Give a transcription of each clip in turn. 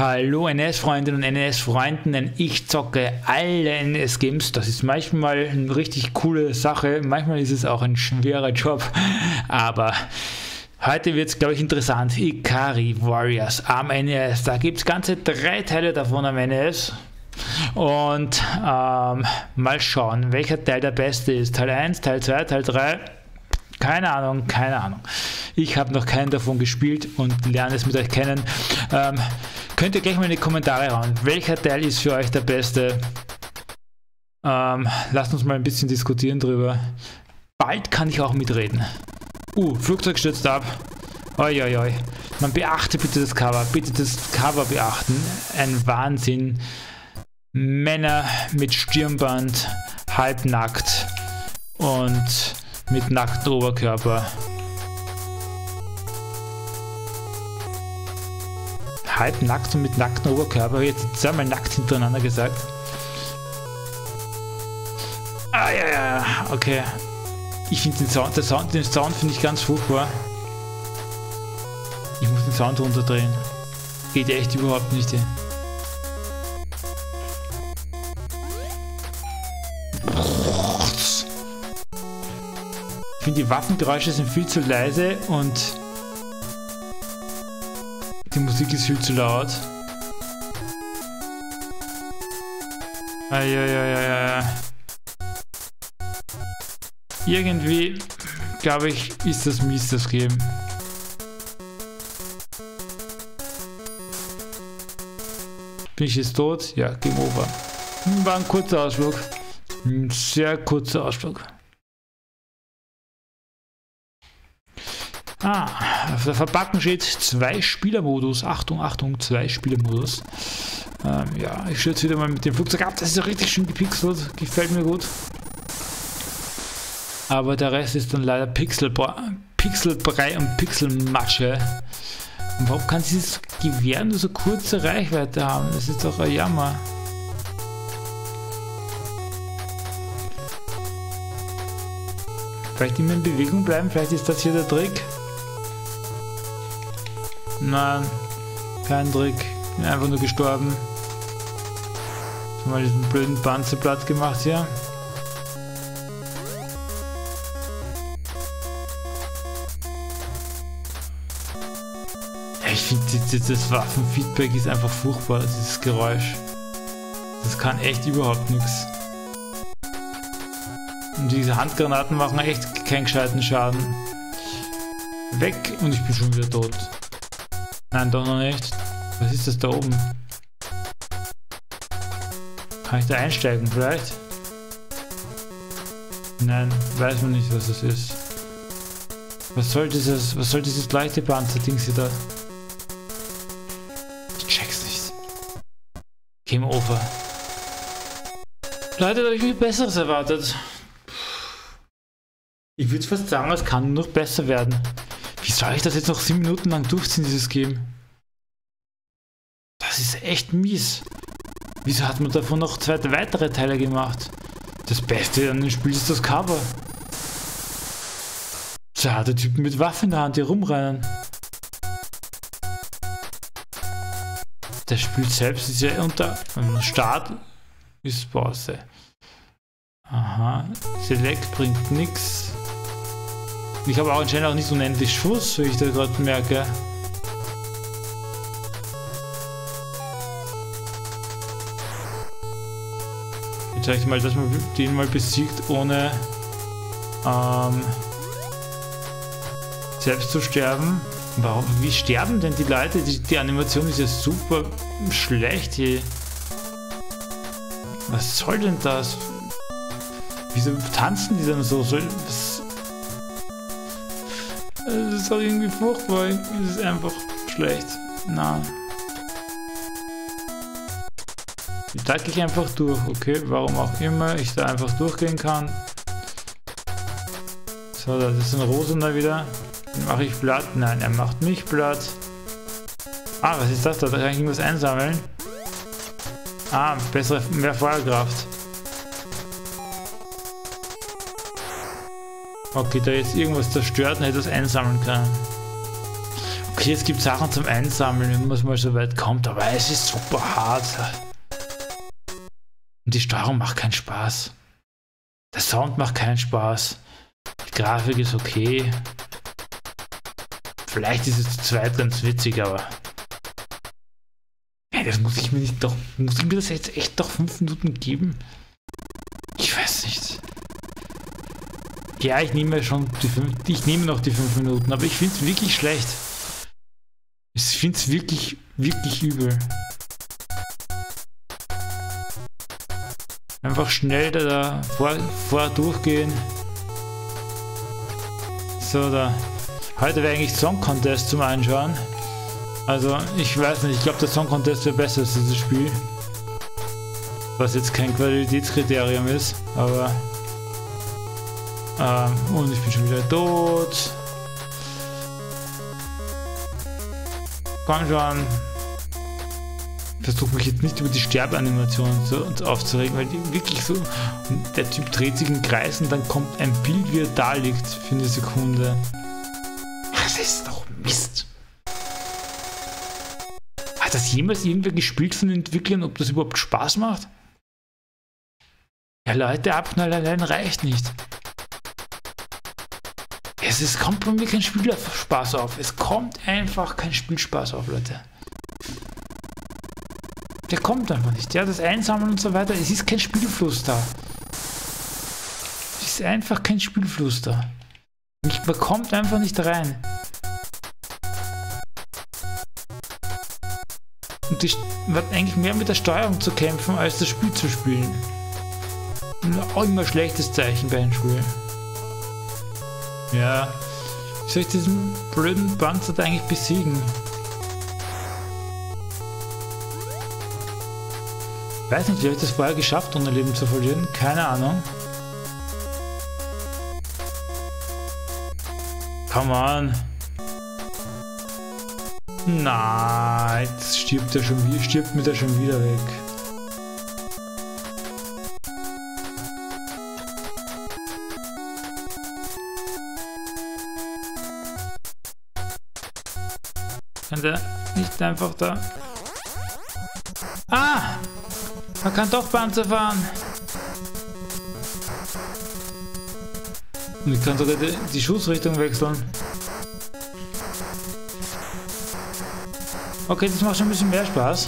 Hallo NS-Freundinnen und NS-Freunden, denn ich zocke alle NS-Games. Das ist manchmal eine richtig coole Sache, manchmal ist es auch ein schwerer Job, aber heute wird es, glaube ich, interessant. Ikari Warriors am NES, da gibt es ganze 3 Teile davon am NES. Und mal schauen, welcher Teil der beste ist. Teil 1, Teil 2, Teil 3. Keine Ahnung. Ich habe noch keinen davon gespielt und lerne es mit euch kennen. Könnt ihr gleich mal in die Kommentare hauen. Welcher Teil ist für euch der beste? Lasst uns mal ein bisschen diskutieren drüber. Bald kann ich auch mitreden. Flugzeug stürzt ab. Oi. Man beachte bitte das Cover. Bitte das Cover beachten. Ein Wahnsinn. Männer mit Stirnband, halbnackt und mit nacktem Oberkörper. Halbnackt und mit nacktem Oberkörper. Jetzt zweimal nackt hintereinander gesagt. Ja, okay. Ich finde den Sound finde ich ganz furchtbar. Ich muss den Sound runterdrehen. Geht echt überhaupt nicht. Ich finde, die Waffengeräusche sind viel zu leise und die Musik ist viel zu laut. Ja. Irgendwie, glaube ich, ist das mies, das Game. Bin ich jetzt tot? Ja, Game Over. War ein kurzer Ausflug. Ein sehr kurzer Ausflug. Auf der Verpackung steht 2-Spieler-Modus. Achtung, 2-Spieler-Modus. Ja, ich stürze wieder mal mit dem Flugzeug ab. Das ist ja richtig schön gepixelt. Gefällt mir gut. Aber der Rest ist dann leider Pixelbrei und Pixelmasche. Und warum kann dieses Gewehr nur so kurze Reichweite haben? Das ist doch ein Jammer. Vielleicht immer in Bewegung bleiben, vielleicht ist das hier der Trick. Nein, kein Trick. Bin einfach nur gestorben. Mal diesen blöden Panzer platt gemacht hier. Ich finde, das Waffenfeedback ist einfach furchtbar, dieses Geräusch. Das kann echt überhaupt nichts. Und diese Handgranaten machen echt keinen gescheiten Schaden. Weg und ich bin schon wieder tot. Nein, doch noch nicht. Was ist das da oben? Kann ich da einsteigen vielleicht? Nein, weiß man nicht, was das ist. Was soll dieses leichte Panzer-Dings hier da? Ich check's nicht. Game over. Leute, da habe ich viel Besseres erwartet. Ich würde fast sagen, es kann nur noch besser werden. Wie soll ich das jetzt noch 7 Minuten lang durchziehen, dieses Game? Das ist echt mies. Wieso hat man davon noch 2 weitere Teile gemacht? Das Beste an dem Spiel ist das Cover. Zarte Typen mit Waffen in der Hand, die rumrennen. Das Spiel selbst ist ja unter Start ist Pause. Aha, Select bringt nichts. Ich habe auch anscheinend auch nicht unendlich Schuss, wie ich da gerade merke. Jetzt sage ich mal, dass man den mal besiegt, ohne selbst zu sterben. Warum? Wie sterben denn die Leute? Die Animation ist ja super schlecht hier. Was soll denn das? Wieso tanzen die dann so? Das ist doch irgendwie furchtbar. Das ist einfach schlecht. Na. Ich tacke ich einfach durch. Okay, warum auch immer ich da einfach durchgehen kann. So, das ist ein Rosener wieder. Den mache ich platt. Nein, er macht mich platt. Was ist das da? Da kann ich irgendwas einsammeln. Mehr Feuerkraft. Okay, da jetzt irgendwas zerstört und hätte das einsammeln können. Okay, es gibt Sachen zum Einsammeln, wenn man mal so weit kommt, aber es ist super hart. Und die Steuerung macht keinen Spaß. Der Sound macht keinen Spaß. Die Grafik ist okay. Vielleicht ist es zu zweit ganz witzig, aber... Hey, das muss ich mir nicht doch... Muss ich mir das jetzt echt doch 5 Minuten geben? Ich weiß nicht. Ja, ich nehme schon die 5... Ich nehme noch die 5 Minuten, aber ich finde es wirklich schlecht. Ich finde es wirklich, wirklich übel. Einfach schnell da vor durchgehen. So, da. Heute wäre eigentlich Song Contest zum Anschauen. Also, ich weiß nicht, ich glaube, der Song Contest wäre besser als dieses Spiel. Was jetzt kein Qualitätskriterium ist, aber... und ich bin schon wieder tot. Komm schon. Versuche mich jetzt nicht über die Sterbeanimationen aufzuregen, weil die wirklich so... Und der Typ dreht sich im Kreis und dann kommt ein Bild, wie er da liegt für eine Sekunde. Das ist doch Mist. Hat das jemals irgendwer gespielt von den Entwicklern, ob das überhaupt Spaß macht? Ja Leute, abknallen allein reicht nicht. Es kommt bei mir kein Spielspaß auf. Es kommt einfach kein Spielspaß auf, Leute. Der kommt einfach nicht. Ja, das Einsammeln und so weiter. Es ist kein Spielfluss da. Es ist einfach kein Spielfluss da. Man kommt einfach nicht rein. Und man hat eigentlich mehr mit der Steuerung zu kämpfen, als das Spiel zu spielen. Auch immer ein schlechtes Zeichen bei einem Spiel. Ja, wie soll ich diesen blöden Panzer da eigentlich besiegen? Ich weiß nicht, wie habe ich das vorher geschafft, ohne Leben zu verlieren? Keine Ahnung. Come on. Nein, jetzt stirbt mir der schon wieder weg. Kann der nicht einfach da... Ah! Man kann doch Panzer fahren! Und ich kann sogar die Schussrichtung wechseln. Okay, das macht schon ein bisschen mehr Spaß.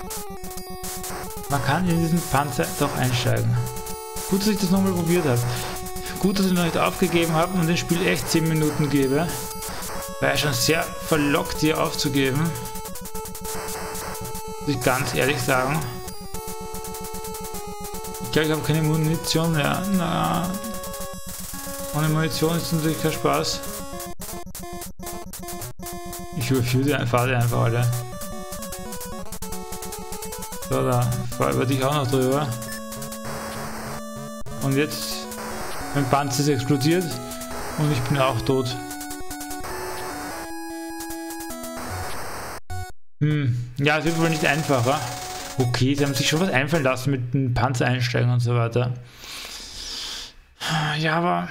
Man kann in diesen Panzer doch einsteigen. Gut, dass ich das nochmal probiert habe. Gut, dass ich noch nicht aufgegeben habe und dem Spiel echt 10 Minuten gebe. War ja schon sehr verlockt, hier aufzugeben. Muss ich ganz ehrlich sagen. Ich glaube, ich habe keine Munition mehr. Na, ohne Munition ist natürlich kein Spaß. Ich überführe die Pfade einfach alle. So, da fahr über dich auch noch drüber. Und jetzt, mein Panzer ist explodiert und ich bin auch tot. Ja, es wird wohl nicht einfacher. Okay, sie haben sich schon was einfallen lassen mit dem Panzer einsteigen und so weiter. Ja, aber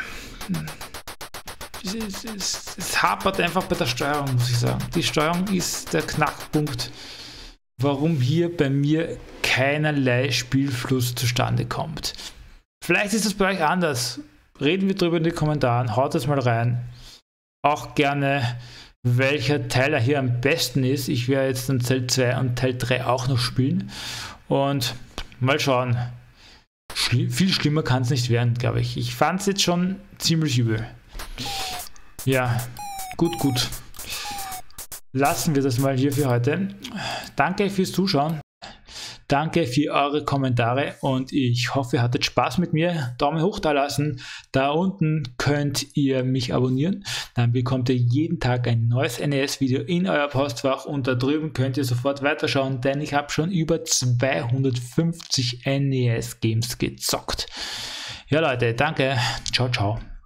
es hapert einfach bei der Steuerung, muss ich sagen. Die Steuerung ist der Knackpunkt, warum hier bei mir keinerlei Spielfluss zustande kommt. Vielleicht ist es bei euch anders. Reden wir drüber in den Kommentaren. Haut es mal rein. Auch gerne, welcher Teil hier am besten ist. Ich werde jetzt dann Teil 2 und Teil 3 auch noch spielen. Und mal schauen. Viel schlimmer kann es nicht werden, glaube ich. Ich fand es jetzt schon ziemlich übel. Ja, gut. Lassen wir das mal hier für heute. Danke fürs Zuschauen. Danke für eure Kommentare und ich hoffe, ihr hattet Spaß mit mir. Daumen hoch da lassen. Da unten könnt ihr mich abonnieren. Dann bekommt ihr jeden Tag ein neues NES-Video in euer Postfach und da drüben könnt ihr sofort weiterschauen, denn ich habe schon über 250 NES-Games gezockt. Ja Leute, danke. Ciao, ciao.